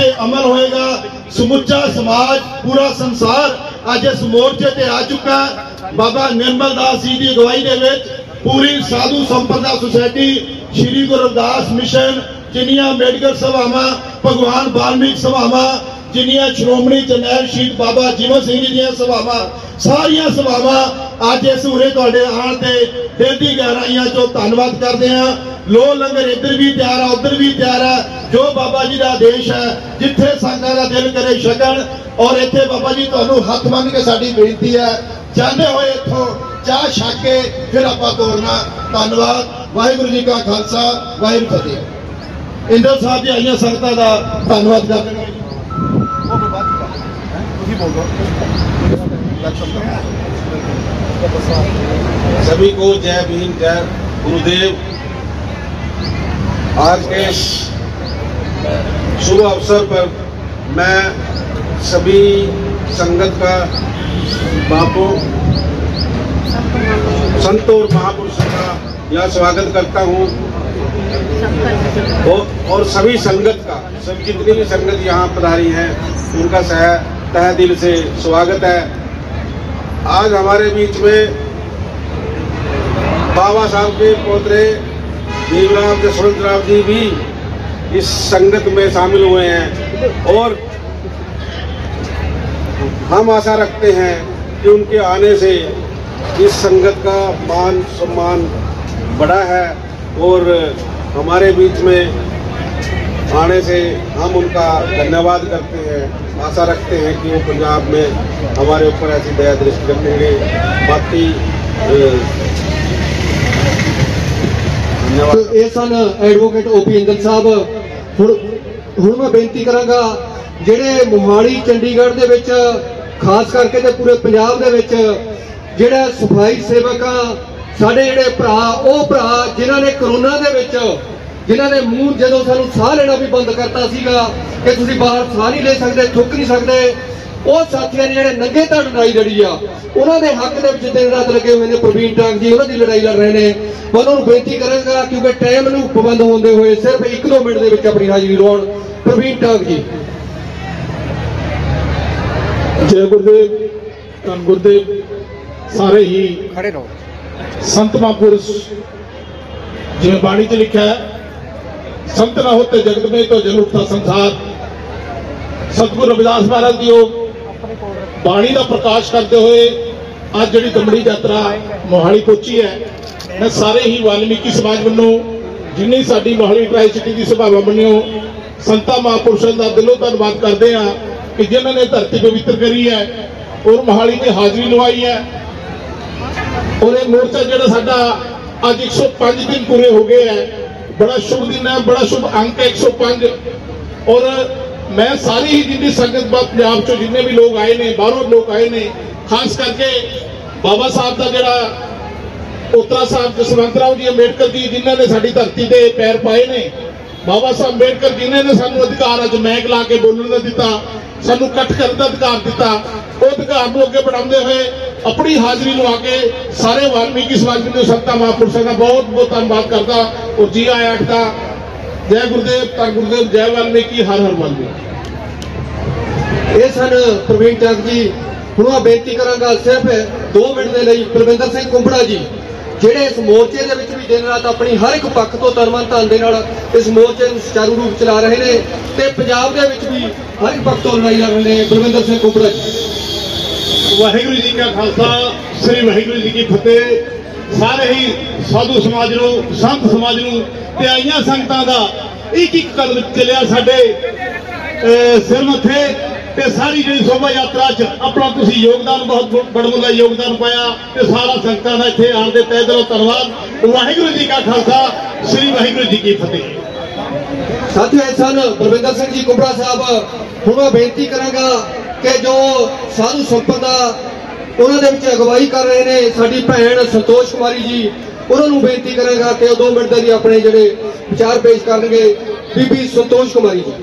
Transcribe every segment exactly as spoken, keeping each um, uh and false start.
ते अमल होएगा। समुचा समाज पूरा संसार अज इस मोर्चे ते आ चुका है। बाबा निर्मल दास जी की अगवाई दे विच पूरी साधु संपदा सोसाइटी, श्री गुरु रविदास मिशन, जिन्नियां मेडिकल सभावां, भगवान वाल्मीकि सभावां, जिन्नियां श्रोमणी जरनैल शहीद बाबा जीवन सिंह जी दीयां सभावां, सारियां सभावां अज इस उरे तुहाडे आण ते दिल दी गहराइयां चों धन्नवाद करदे हां। लो लंगर इधर भी तैयार है, उधर भी तैयार है। जो बाबा जी का आदेश है, जिथे संगतां दा दिल करे छकण। और इत्थे बाबा जी तुहानूं हथ बन के साडी बेनती है, जांदे होए इत्थों चाह छक के फिर आपां तोरना। धन्नवाद। वाहिगुरू जी का खालसा, वाहिगुरू फतेह। इंदर साहब जी आईयां संगतां दा धन्नवाद करदे हां। सभी को जय भीम, जय गुरुदेव। आज के शुभ अवसर पर मैं सभी संगत का बापों, संतों और महापुरुषों का यह स्वागत करता हूँ और, और सभी संगत का, सब जितनी भी संगत यहाँ पधारी है उनका सह तहे दिल से स्वागत है। आज हमारे बीच में बाबा साहब के पोतरे भीमराव जसवंत राव जी भी इस संगत में शामिल हुए हैं और हम आशा रखते हैं कि उनके आने से इस संगत का मान सम्मान बढ़ा है और हमारे बीच में आने से हम उनका धन्यवाद करते हैं। आशा रखते हैं कि वो पंजाब में हमारे ऊपर ऐसी दया दृष्टि रखेंगे। बाकी धन्यवाद। ये सन एडवोकेट ओपी इंदल साहब। हुण हुण मैं बेनती करांगा ਜਿਹੜੇ मोहाली चंडीगढ़ ਦੇ ਵਿੱਚ खास करके ते पूरे पंजाब ਦੇ ਵਿੱਚ ਜਿਹੜੇ सफाई सेवक ਸਾਡੇ ਜਿਹੜੇ ਭਰਾ ਉਹ ਭਰਾ ਜਿਨ੍ਹਾਂ ਨੇ कोरोना ਦੇ ਵਿੱਚ जिन्हों ने मूँह जो सानू साह लेना भी बंद करता सीगा कि तुसीं बाहर साह नहीं ले सकते, थुक नहीं सकते, वो साथियों ने जिहड़े नंगे धड़ लड़ाई लड़ी आ उन्होंने हक के विच दिन रात लगे हुए हैं। प्रवीण टांग जी उन्होंने लड़ाई लड़ रहे हैं। मैं उन्होंने बेनती करांगा क्योंकि टाइम नूं पाबंद होंदे हुए सिर्फ एक दो मिनट दे विच अपनी हाजिरी लाउण। प्रवीण टांग जी। जय गुरुदेव, धन गुरुदेव। सारे ही खड़े रहो। संत महापुरुष जिवें बाणी च लिखा है, संत ना होते जगत में तो जल उठता संसार। सतगुरु रविदास महाराज जी बाणी का प्रकाश करते हुए आज जी दमड़ी यात्रा मोहाली पहुंची है। मैं सारे ही वाल्मीकि समाज वालों जिन्नी साडी मोहाली ट्राई सिटी की सभावां बनियो संतां महापुरुषों का दिलों धन्नवाद करते हैं कि जिन्होंने धरती पवित्र करी है और मोहाली में हाजिरी लवाई है। और ये मोर्चा जो साडा अज एक सौ पांच दिन पूरे हो गए हैं। बड़ा शुभ दिन है, बड़ा शुभ अंक है एक सौ पांच। और मैं सारी ही जितनी संगत पंजाब चो जिन्ने भी लोग आए ने, बाहरों लोग आए ने, खास करके बाबा साहब का जोड़ा पोतरा साहब जसवंत राव जी अंबेडकर जी जिन्होंने साड़ी धरती से पैर पाए ने। बाबा साहब अंबेडकर जिन्होंने सानू अधिकार अज मैक ला के बोलने का दिता, सानू कट करने का अधिकार दिता। वो अधिकार को अगे बढ़ाते हुए अपनी हाजिरी लवा के सारे वाल्मीकि समाज के संतां महापुरुषों का बहुत बहुत धन्यवाद करता और जी आया आखता। जय गुरुदेव, धन गुरुदेव, जय वाल्मीकि, हर हर वाल्मीकि। ये सन प्रवीण टांग जी। हुण मैं बेनती करांगा सिर्फ दो मिनट के लिए बलविंदर सिंह कुंबड़ा जी ਜਿਹੜੇ इस मोर्चे के भी दिन रात अपनी हर एक पक्ष तो तन धन के इस मोर्चे को सुचारू रूप चला रहे हैं तो पंजाब के भी हर एक पक्ष तो लड़ाई लड़ रहे हैं। बलविंदर सिंह कुंबड़ा जी। वाहिगुरू जी का खालसा, श्री वाहिगुरू जी की फतेह। सारे ही साधु समाज नूं, संत समाज नूं ते आईयां संगतां दा एक एक कदम चलिया साडे सिर मथे ते सारी जी शोभा यात्रा च अपना तुसीं योगदान बहुत बड़मुला योगदान पाया ते सारा संगतां दा इत्थे आउण दे तहे दिलों धन्नवाद। वाहिगुरू जी का खालसा, श्री वाहिगुरू जी की फतेह। साथियों सन बलविंदर सिंह जी कुंबड़ा साहब। हुण मैं बेनती करांगा कि जो साधु संपदा उन्होंने विच अगवाई कर रहे हैं साडी भैन संतोष कुमारी जी, उन्होंने बेनती करांगा कि दो मिनट के लिए अपने जोड़े विचार पेश करेंगे। बीबी संतोष कुमारी जी।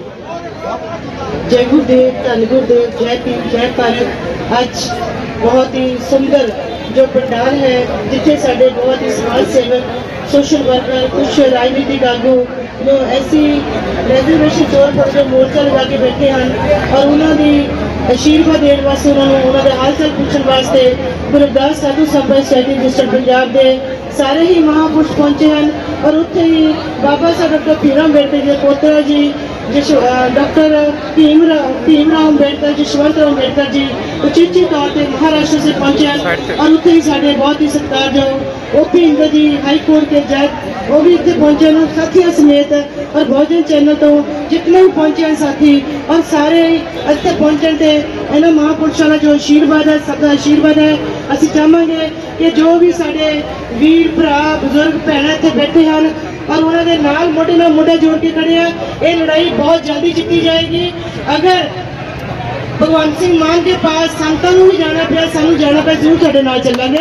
जय गुरुदेव, धन गुरुदेव, जय भीम, जय भारत। आज बहुत ही सुंदर जो पंडाल है जिथे साडे बहुत ही समाज सेवक, सोशल वर्कर, कुछ राजनीतिक आगू जो ऐसी रिजर्वेशन तौर पर जो मोर्चा लगा के बैठे हैं और उन्होंने आशीर्वाद देने वास्ते उन्होंने उन्होंने हाल चाल पूछने वास्ते गुरु रविदास साधु संपदा सोसाइटी डिस्ट्रिक्ट पंजाब के सारे ही महापुरुष पहुंचे हैं और उत्थे ही बाबा साहब डॉक्टर भीमराव अम्बेडकर जी पोतरा जी जिस डॉक्टर भीमराव भीमराव अम्बेडकर जसवंतराव अम्बेडकर जी उचेचे तौर पर महाराष्ट्र से पहुंचे हैं और उत्थे ही साढ़े बहुत ही सत्कार जो OP Indra ji high court के जज वो भी इतने पहुंचे हैं साथियों समेत और बहुजन चैनल तो जितने भी पहुंचे हैं साथी और सारे इतने पहुंचने से इन्होंने महापुरुषों का जो आशीर्वाद है सबका आशीर्वाद है असं चाहांगे कि जो भी साढ़े वीर भरा बुजुर्ग भैन इतने बैठे हैं और उन्होंने नाल मोढे नाल मोढा जोड़ के खड़े हैं, ये लड़ाई बहुत जल्दी जीती जाएगी। अगर भगवंत सिंह मान के पास संतां नूं भी जाना पिया सानूं जाना पिया जरूर तुहाडे नाल चलांगे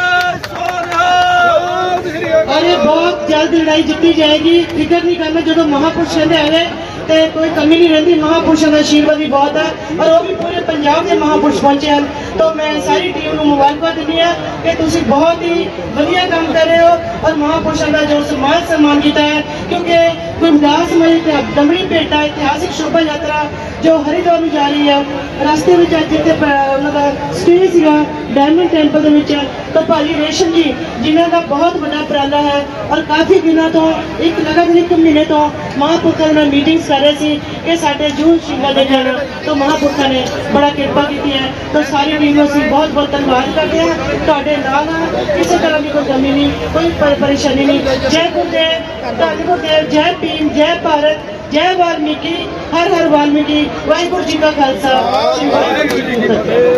और ये बहुत जल्द लड़ाई जीती जाएगी। फिक्र नहीं करना, जो महापुरुष कहते आए तो कोई कमी नहीं रही, महापुरुषों का आशीर्वाद भी बहुत है और वो भी पूरे पंजाब के महापुरुष पहुंचे हैं। तो मैं सारी टीम को मुबारकबाद दिंदी हां कि तुसीं बहुत ही वधिया काम कर रहे हो और महापुरुषों का जो सम्मान सम्मान किया है, क्योंकि गुरदास मई दमड़ी भेटा इतिहासिक शोभा यात्रा जो हरिद्वार में जा रही है रास्ते में जितने उन्होंने स्टे सीगा डायमंड टेंपल के तो भाजी रेशम जी जिन्हों का बहुत बड़ा उपराला है और काफ़ी दिनों तो एक लगातार एक महीने तो महापुरुषों ने मीटिंग्स कर रहे थे कि साढ़े जून शिंगा दे जाना, तो महापुरुषों ने बड़ा कृपा की है। तो सारी टीम को बहुत बहुत धन्यवाद करते हैं, तुहाडे नाल किसी तरह की कोई कमी नहीं, कोई परेशानी नहीं। जय गुरुदेव, धन गुरुदेव, जय भीम, जय भारत, जय वाल्मीकि, हर हर वाल्मीकि, वाहिगुरू जी का खालसा वाहिगुरू जी की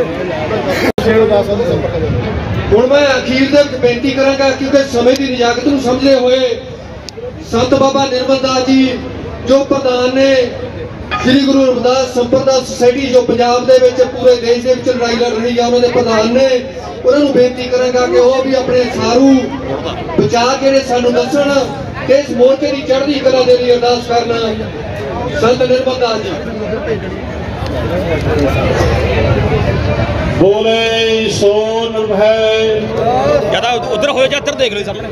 फतेह। ਹੁਣ मैं अखीर ਦੇ ਵਿੱਚ ਬੇਨਤੀ ਕਰਾਂਗਾ क्योंकि समय की निजाकत ਨੂੰ ਸਮਝਦੇ ਹੋਏ संत बाबा निर्मल दास जी जो प्रधान ने श्री गुरु रविदास संप्रदा सोसाइटी जो पंजाब ਦੇ ਵਿੱਚ पूरे देश ਦੇ ਵਿੱਚ लड़ाई लड़ रही है उन्होंने प्रधान ने उन्होंने बेनती करांगा कि वो भी अपने सारू बचा के सानू दसन कि इस मोर्चे की चढ़ती कला के लिए अरदास करना। संत निर्मल दास जी बोले सो निर्भय ज्यादा उधर हो जा, इधर देख लो सामने।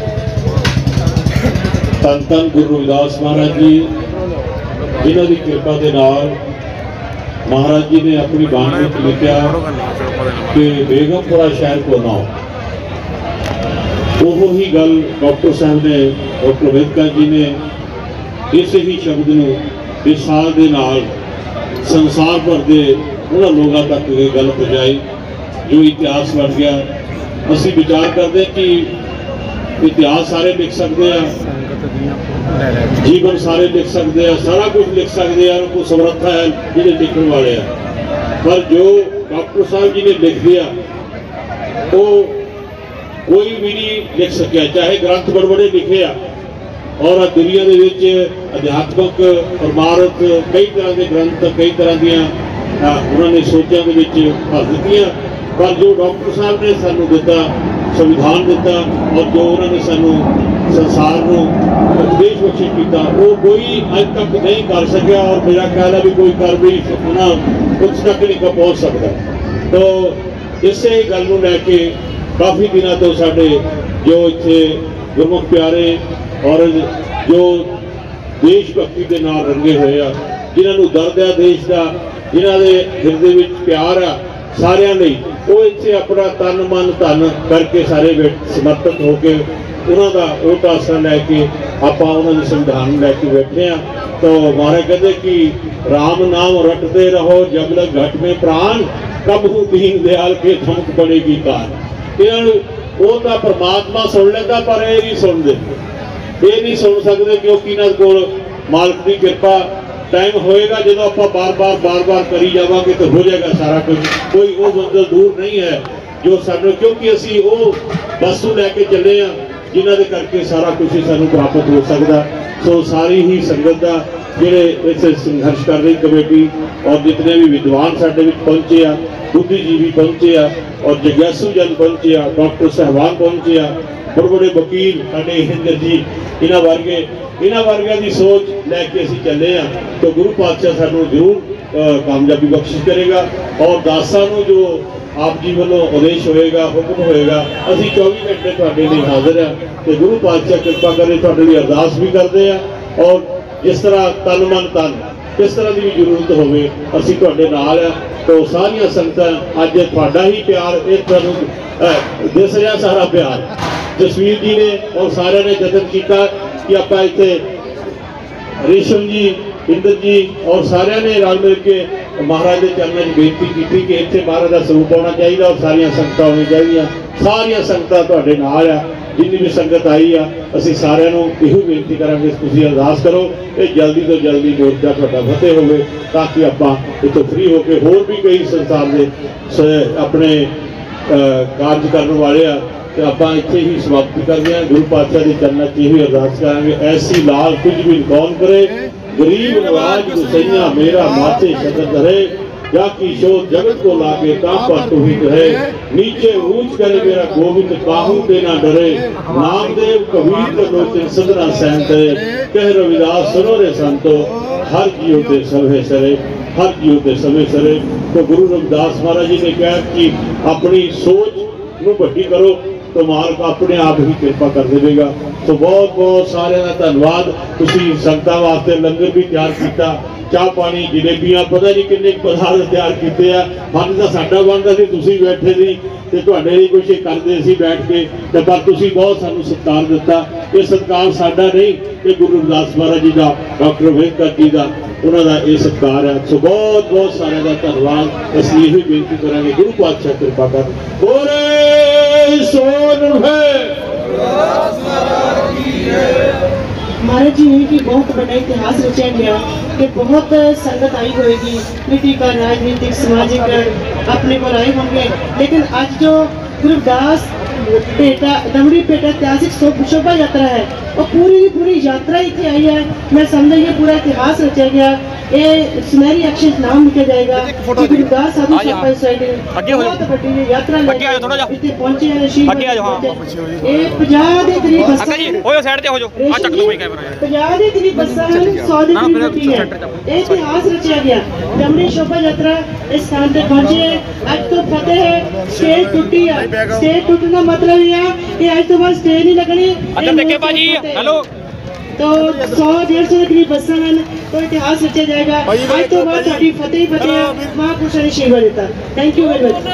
धन धन गुरु रविदास महाराज जी जिन्हों की कृपा के नाल महाराज जी ने अपनी बाणी में लिखा कि बेगमपुरा शहर को ना वो ही गल डॉक्टर साहब ने डॉक्टर अम्बेडकर जी ने इस ही शब्द में विशाल के नाल संसार भर के उन्होंने लोगों तक ये गल पहुँचाई जो इतिहास बन गया। असी विचार करते कि इतिहास सारे लिख सकते हैं, जीवन सारे लिख सकते हैं, सारा कुछ लिख सकते हैं, उनको समर्था है जिन्हें लिखने वाले हैं, पर जो डॉक्टर साहब जी ने लिख दिया वो कोई भी नहीं लिख सकिया, चाहे ग्रंथ बड़े बड़े लिखे आ और दुनिया के अध्यात्मक परमार्थ कई तरह के ग्रंथ कई तरह दियाँ उन्होंने सोचा के भर दित्तियां, पर जो डॉक्टर साहब ने सानू दिता संविधान दिता और जो उन्होंने सानू संसार को उपदेश बख्शिश किया वो कोई अज तक नहीं कर सकिया और मेरा ख्याल है भी कोई कर भी ना कुछ तक नहीं का पहुँच सकता। तो इसे गल को लैके काफ़ी दिनों तो साढ़े जो इतने गुरमुख प्यारे और जो देश भक्ति के नाल रंगे हुए आ जिन्होंने दर्द है देश का जिन्हों के हिरदे में प्यार आ सारिਆਂ ਲਈ ਉਹ ਇੱਥੇ अपना तन मन धन करके सारे समर्पित होकर उन्होंने ओट आसरा लैके आप उन्होंने संविधान लैके बैठे हैं। तो महाराज कहते कि राम नाम रटते रहो जब लग घट में प्राण कब हूँ दीन दयाल के धमक बनेगी कार। वो तो परमात्मा सुन लेता पर ये नहीं सुनते, ये नहीं सुन सकते क्योंकि इन्होंने कोल मालिक की कृपा टाइम होएगा जो आप बार बार बार बार करी जावांगे तो हो जाएगा सारा कुछ, कोई वो मंजिल दूर नहीं है जो सानू क्योंकि असी वो वस्तु लैके चले हैं जिन्हों के करके सारा कुछ ही सानू प्राप्त हो सकता। सो सारी ही संगत का जिहड़े इस संघर्ष कर रही कमेटी और जितने भी विद्वान साडे विच पहुंचे आ, बुद्धिजीवी पहुंचे आ और जग्यासू जन पहुंचे आ, डॉक्टर साहबान पहुंचे आ, बड़े बड़े वकील साडे हिंदर जी इन्हां वर्गे इन्हां वर्गां की सोच लैके असीं चले हैं तो गुरु पातशाह सानू जरूर कामयाबी बख्शिश करेगा और दासां नूं जो आप जी वालों आदेश होएगा हुक्म होएगा असीं चौबीस घंटे तुहाडे लिए हाजिर हैं तो गुरु पातशाह कृपा करे तुहाडे लिए अरदास भी करते हैं ਔਰ ਜਿਸ ਤਰ੍ਹਾਂ ਤਨ ਮਨ ਤਨ ਕਿਸ ਤਰ੍ਹਾਂ ਦੀ ਵੀ ਜ਼ਰੂਰਤ ਹੋਵੇ ਅਸੀਂ ਤੁਹਾਡੇ ਨਾਲ ਆ। तो सारिया संगत अज थोड़ा ही प्यार एक दिस रहा सारा प्यार जसवीर जी ने और सारे ने जतन किया कि आप इतने रेशम जी इंद्र जी और सारे ने रल मिल के महाराज के चरणों में बेनती की कि इतने महाराज का स्वरूप होना चाहिए और सारिया संगत होनी चाहिए। सारिया संगत तुहाडे नाल आ, जिन्नी भी संगत आई आ असीं सारिਆਂ ਨੂੰ ਇਹੋ ਬੇਨਤੀ ਕਰਾਂਗੇ ਤੁਸੀਂ ਅਰਦਾਸ ਕਰੋ कि जल्दी तो जल्दी मोर्चा तुहाडा फतेह होवे ताकि आपां इत्थों फ्री होकर होर भी कई संसार के अपने कार्य करने वाले आ ते आपां इत्थे ही समाप्ति करदे हां। गुरु पातशाह के चरणों च यही अरदास करांगे ऐसी लाल कुछ भी कौन करे गरीब नवाज गुसैया मेरा माथे शतत रहे या की शोध जगत को लागे ता पर तू ही है नीचे ऊंच करे मेरा गोविंद काहू ते ना डरे नामदेव कबीर के लोचन सदना सहते कह रविदास सुनो रे संतो हर जीव ते सभे सरे हर जीव ते सभे सरे। तो गुरु रविदास महाराज जी ने कहा कि अपनी सोच नूं वड्डी करो तो मालक अपने आप ही कृपा कर देगा। तो बहुत बहुत सारे का धन्यवाद। तुसीं संगतां वास्ते लंगर भी तैयार किया चाह पानी जलेबियां पता नहीं किन्ने पदार्थ तैयार किए आ फन तो साडा बनता सी तुसीं बैठे सी ते तुहाडे लई कुछ करदे सी बैठ के ते पर तुसीं बहुत सानूं सत्कार दिता। ये सत्कार साडा नहीं कि गुरु रविदास महाराज जी का डॉक्टर अंबेडकर जी का उन्हों का ये सत्कार है। सो बहुत बहुत सारे का धन्यवाद। असीं यही बेनती करांगे गुरु पातशाह कृपा कर बोले सोन है महाराज जी ने कि बहुत बड़ा इतिहास रचा गया कि बहुत संगत आई होगी पॉलिटिकल राजनीतिक सामाजिक अपने को आए होंगे लेकिन आज जो गुरुदास पेटा दमड़ी पेटा ऐतिहासिक शोभा यात्रा है और पूरी की पूरी यात्रा इतनी आई है। मैं समझा ये पूरा इतिहास रचा गया ये सुनहरी अक्षर नाम लिखा जाएगा कि गुरुदास साधु संत सोसाइटी बहुत बड़ी यात्रा इतने पहुंचे हैं ये पचास के करीब बसें पचास के करीब बसें सौ के करीब बची है। ये इतिहास रचा गया दमड़ी शोभा यात्रा इस स्थान पे पहुंचे है। आज तो फतेह है स्टेज टूटी है स्टेज टूटना मतलब ये है कि आज तो बस स्टेज नहीं लगनी हेलो तो सौ डेढ़ सौ के करीब बसा हैं तो इतिहास रचा जाएगा। आज तो बाद साडी फतेह ही फतेह महापुरुषों ने आशीर्वाद देता। Thank you very much.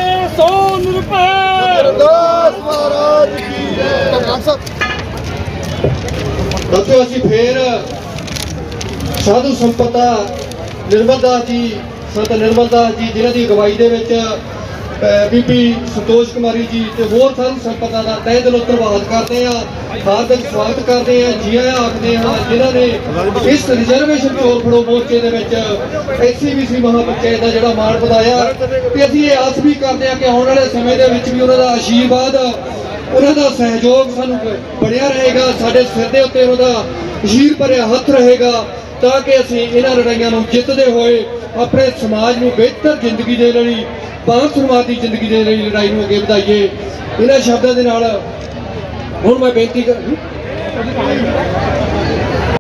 दोस्तों असीं फिर साधु संपदा निर्मल दास जी संत निर्मल दास जी जिन्हां दी अगवाई दे विच बीबी संतोष कुमारी जी ते होर साधु संपदा का तहे दिलों धन्यवाद करते हैं हार्दिक स्वागत करते हैं जी आया आखते हैं जिन्हों ने इस रिजर्वेशन चोर फड़ो मोर्चे के एस सी बी सी महापंचायत का जोड़ा मान ਵਧਾਇਆ ਤੇ ਅਸੀਂ ਇਹ ਆਸ भी करते हैं कि आने वाले समय ਦੇ ਵਿੱਚ भी उन्हों का आशीर्वाद उन्हों का सहयोग सानू बनया रहेगा साडे सिर दे उत्ते उन्हों का हीर भरिया हथ रहेगा ताकि असीं इन्हां लड़ाइयां नूं जितदे होए अपने समाज नूं बेहतर जिंदगी दे लई बासुरवादी जिंदगी दे लई लड़ाई नूं अगे वधाईए। इन्हां शब्दां दे नाल हुण मैं बेनती कर